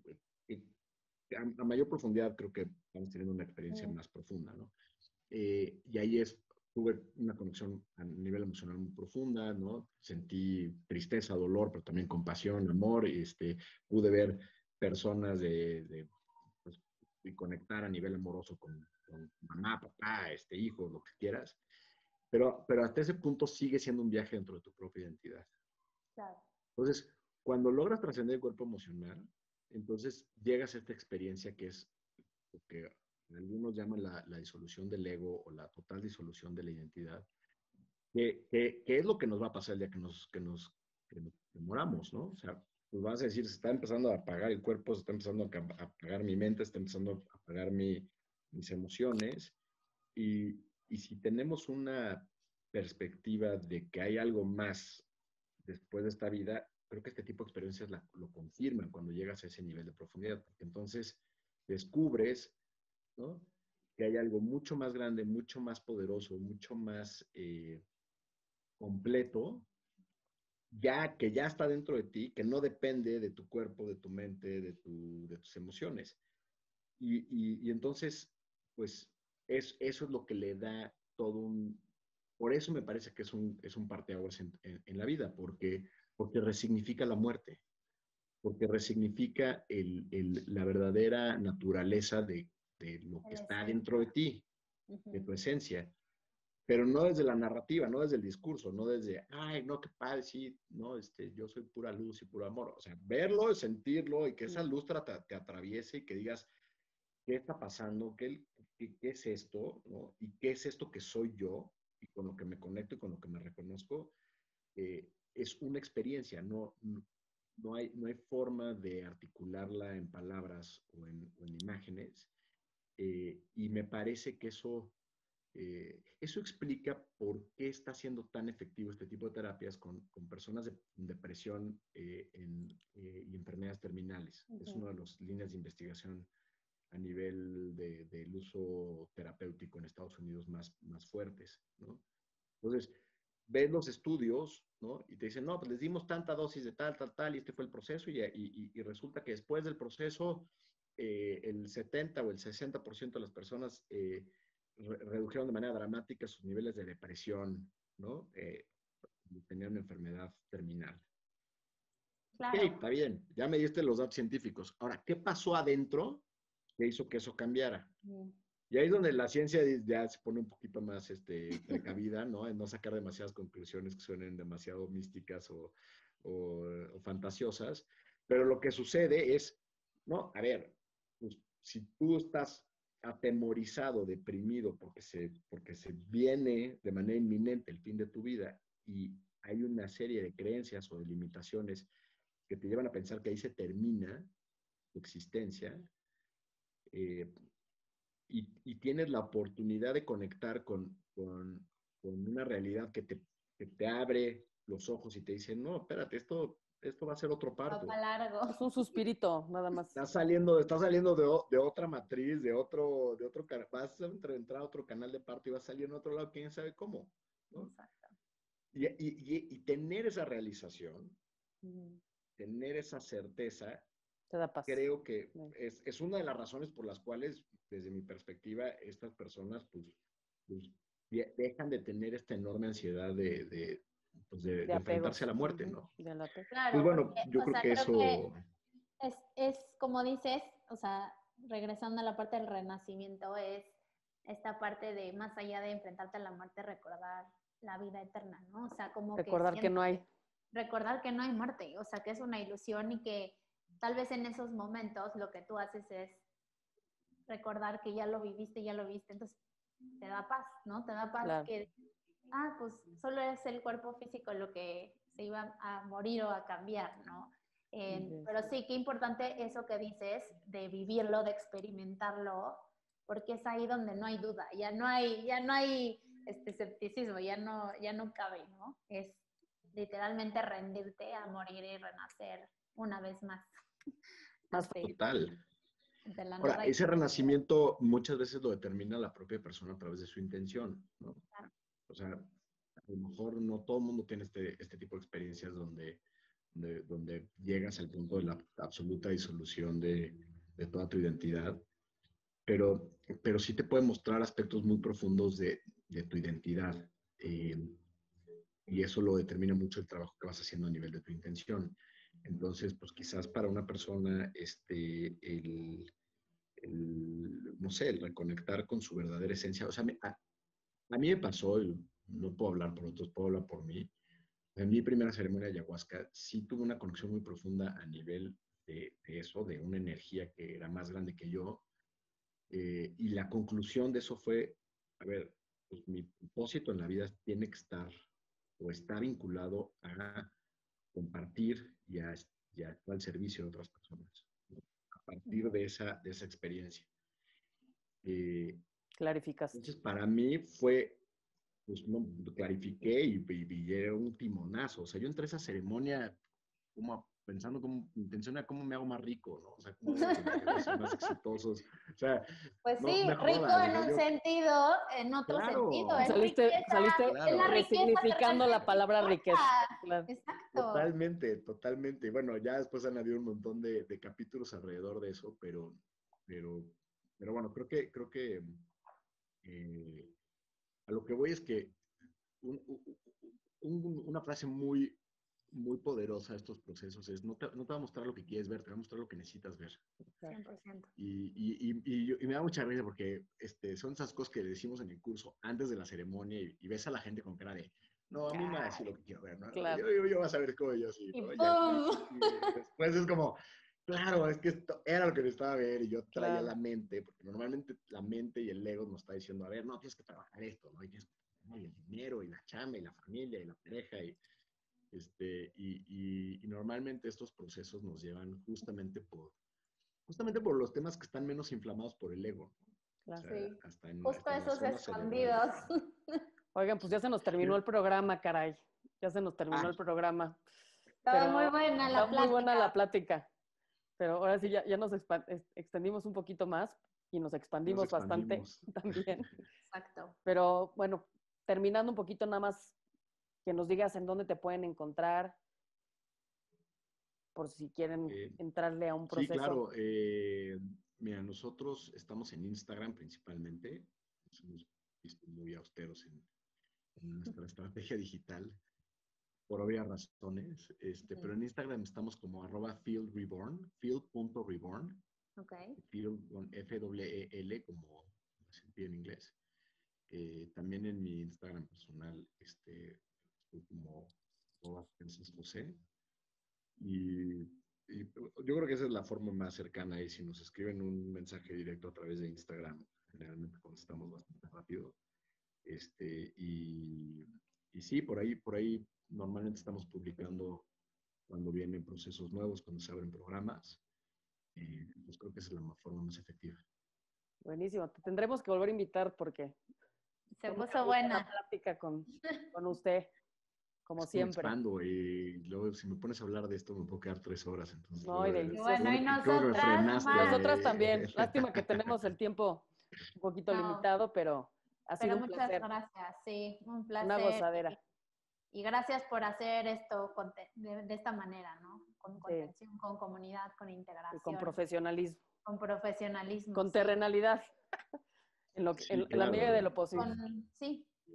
A mayor profundidad creo que vamos teniendo una experiencia más profunda, ¿no? Y ahí tuve una conexión a nivel emocional muy profunda, ¿no? Sentí tristeza, dolor, pero también compasión, amor, pude ver personas pues, y conectar a nivel amoroso con mamá, papá, hijo, lo que quieras. Pero hasta ese punto sigue siendo un viaje dentro de tu propia identidad. Claro. Entonces, cuando logras trascender el cuerpo emocional, entonces llegas a esta experiencia que es lo que algunos llaman la disolución del ego o la total disolución de la identidad, que es lo que nos va a pasar el día que moramos, ¿no? O sea, pues vas a decir, se está empezando a apagar el cuerpo, se está empezando a apagar mi mente, se está empezando a apagar mis emociones. Y si tenemos una perspectiva de que hay algo más después de esta vida, creo que este tipo de experiencias lo confirman cuando llegas a ese nivel de profundidad, porque entonces descubres, ¿no?, que hay algo mucho más grande, mucho más poderoso, mucho más completo, que ya está dentro de ti, que no depende de tu cuerpo, de tu mente, de tus emociones. Y entonces, pues, eso es lo que le da todo un... Por eso me parece que es un parteaguas en la vida, porque resignifica la muerte, porque resignifica la verdadera naturaleza de lo que está dentro de ti, de tu esencia. Pero no desde la narrativa, no desde el discurso, no desde, ay, no, qué padre, sí, no, yo soy pura luz y puro amor. O sea, verlo, sentirlo y que esa luz te atraviese y que digas, ¿qué está pasando? ¿Qué es esto? ¿No? ¿Y qué es esto que soy yo? Y con lo que me conecto y con lo que me reconozco, es una experiencia, no hay forma de articularla en palabras o en imágenes. Y me parece que eso explica por qué está siendo tan efectivo este tipo de terapias con personas de depresión y enfermedades terminales. Es una de las líneas de investigación a nivel del uso terapéutico en Estados Unidos más fuertes, ¿no? Entonces, ves los estudios, ¿no? Y te dicen, no, pues les dimos tanta dosis de tal, tal, tal, y este fue el proceso, y resulta que después del proceso, el 70 o el 60% de las personas redujeron de manera dramática sus niveles de depresión, ¿no? Tenían una enfermedad terminal. Ok, Claro. está bien, ya me diste los datos científicos. Ahora, ¿qué pasó adentro que hizo que eso cambiara? Y ahí es donde la ciencia ya se pone un poquito más precavida, ¿no? En no sacar demasiadas conclusiones que suenen demasiado místicas o fantasiosas. Pero lo que sucede es, no, a ver, pues, si tú estás atemorizado, deprimido, porque se viene de manera inminente el fin de tu vida y hay una serie de creencias o de limitaciones que te llevan a pensar que ahí se termina tu existencia, eh, y tienes la oportunidad de conectar con una realidad que te abre los ojos y te dice, no, espérate, esto va a ser otro Va parto. para largo. Es un suspirito, nada más. Estás saliendo de otra matriz, vas a entrar a otro canal de parto y vas a salir en otro lado, quién sabe cómo, ¿no? Exacto. Y tener esa realización, tener esa certeza, Te da paz. creo que es una de las razones por las cuales, desde mi perspectiva, estas personas pues dejan de tener esta enorme ansiedad pues de De enfrentarse a apegos. la muerte, ¿no? Del apego. Pues Claro, bueno, porque, yo o creo sea, que creo que eso, es como dices, o sea, regresando a la parte del renacimiento, es esta parte de más allá de enfrentarte a la muerte, recordar la vida eterna, ¿no? O sea, como que Recordar que no hay. recordar que no hay muerte, o sea, que es una ilusión y que tal vez en esos momentos lo que tú haces es recordar que ya lo viviste, entonces te da paz, ¿no? Te da paz Claro. que, pues solo es el cuerpo físico lo que se iba a morir o a cambiar, ¿no? Pero sí, qué importante eso que dices de vivirlo, de experimentarlo, porque es ahí donde no hay duda, ya no hay escepticismo, ya no cabe, ¿no? Es literalmente rendirte a morir y renacer una vez más. Más Así, total. de la Ahora, nada. ese renacimiento muchas veces lo determina la propia persona a través de su intención, ¿no? Claro. O sea, a lo mejor no todo el mundo tiene este tipo de experiencias donde llegas al punto de la absoluta disolución de toda tu identidad, pero sí te puede mostrar aspectos muy profundos de tu identidad. eh, y eso lo determina mucho el trabajo que vas haciendo a nivel de tu intención. Entonces, pues quizás para una persona, no sé, el reconectar con su verdadera esencia. O sea, a mí me pasó, y no puedo hablar por otros, puedo hablar por mí. En mi primera ceremonia de ayahuasca sí tuve una conexión muy profunda a nivel de eso, de una energía que era más grande que yo. Y la conclusión de eso fue, a ver, pues mi propósito en la vida tiene que estar o está vinculado a compartir y a estar al servicio de otras personas, ¿no? A partir de esa experiencia. Clarificaste. Entonces, para mí fue, pues, no, clarifiqué y era un timonazo. O sea, yo entré a esa ceremonia como pensando como intención a cómo me hago más rico, ¿no? O sea, cómo hago que mis negocios más exitosos. O sea, Pues no sí, me rico jodas. O en sea, un yo, sentido, en otro sentido, claro, es Saliste es la claro. riqueza que resignificando la realmente palabra riqueza. importa. Claro. Exacto. Totalmente, totalmente. Bueno, ya después han habido un montón de capítulos alrededor de eso, pero, pero bueno, creo que eh, a lo que voy es que un- una frase muy poderosa de estos procesos es, no te va a mostrar lo que quieres ver, te va a mostrar lo que necesitas ver. 100%. Y me da mucha risa porque son esas cosas que decimos en el curso antes de la ceremonia y ves a la gente con cara de, no, a mí me va a decir lo que quiero ver, ¿no? Claro. Yo vas a ver cómo yo sí, Y ¿no? ¡pum! Y después es como, claro, es que esto era lo que necesitaba ver y yo traía Claro. la mente, porque normalmente la mente y el ego nos está diciendo, a ver, no, tienes que trabajar esto, ¿no? Y tienes que tener el dinero y la chamba y la familia y la pareja y normalmente estos procesos nos llevan justamente por los temas que están menos inflamados por el ego, ¿no? O Claro. sea, Sí, justo hasta en la esos zona cerebral. escondidos. Oigan, pues ya se nos terminó el programa, caray. Ya se nos terminó Ah, el programa. Estaba Pero muy buena está la muy buena la plática. plática. Pero ahora sí ya nos extendimos un poquito más y nos nos expandimos bastante expandimos. también. Exacto. Pero bueno, terminando un poquito nada más, que nos digas en dónde te pueden encontrar, por si quieren Eh, entrarle a un sí, proceso. claro. Mira, nosotros estamos en Instagram principalmente. Somos muy austeros en nuestra estrategia digital, por obvias razones. Pero en Instagram estamos como @fieldreborn, field.reborn, Ok. field con FEEL, como se pide en inglés. También en mi Instagram personal, estoy como Francis José. Y yo creo que esa es la forma más cercana. Y si nos escriben un mensaje directo a través de Instagram, generalmente contestamos bastante rápido. Este, y, y sí, por ahí normalmente estamos publicando cuando vienen procesos nuevos, cuando se abren programas. Pues creo que esa es la forma más efectiva. Buenísimo. Te tendremos que volver a invitar porque Se fue muy puso rica la buena. plática con usted, como Es que me siempre. expando y luego si me pones a hablar de esto me puedo quedar 3 horas. Entonces, No, y Y qué bueno, delicioso. y bueno que me nosotras más. Nosotras frenaste. también. Lástima que tenemos el tiempo un poquito No, limitado, pero ha sido pero un muchas placer, gracias. Sí, un una placer. gozadera. Y gracias por hacer esto de esta manera, ¿no? Con Sí, contención, con comunidad, con y con integración, profesionalismo, con profesionalismo, con sí. terrenalidad, Sí, en la medida claro. de lo posible. Sí,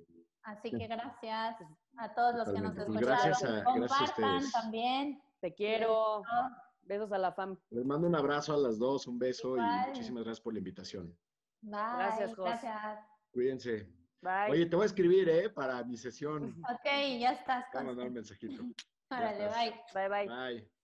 Así que gracias a todos los que nos Totalmente. Pues escucharon. gracias a Compartan ustedes. también. Te quiero. Besos a la fam. Les mando un abrazo a las dos, un beso Igual. y muchísimas gracias por la invitación. Bye. Gracias, Jos. Gracias. Cuídense. Bye. Oye, te voy a escribir, para mi sesión. Ok, ya estás. Te voy a mandar un mensajito. Órale, estás. bye. Bye, bye. Bye.